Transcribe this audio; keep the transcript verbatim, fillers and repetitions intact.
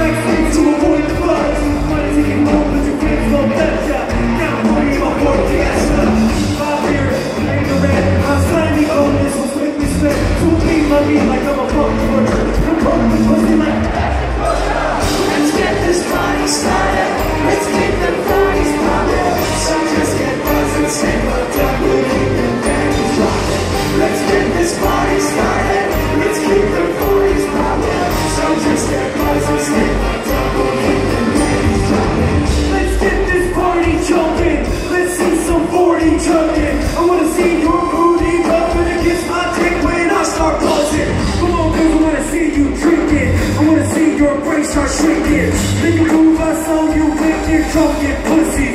backstage to avoid the buzz. Wanna take it home, but your friends won't let ya. Now I'm worried about more fiesta. Five years, playing the red. I'm signing on this was with respect. Two beat my beat like I'm a punk worker. I'm punk with pussy like let's get this party started. Let's keep the parties poppin'. So just get buzzed and stay hooked up. We'll keep the panties droppin'. Let's get this party started. Let's keep the parties poppin'. So just get buzzed and stay hooked up. We'll keep the panties droppin'. Let's get this party jumpin'. Let's see some forty chuckin'. I wanna see your booty rubbin' against my dick when I start buzzin'. Come on, girl, I wanna see you drinkin'. I wanna see your brain start shrinking. Then you move us on you wicked, drunken pussy.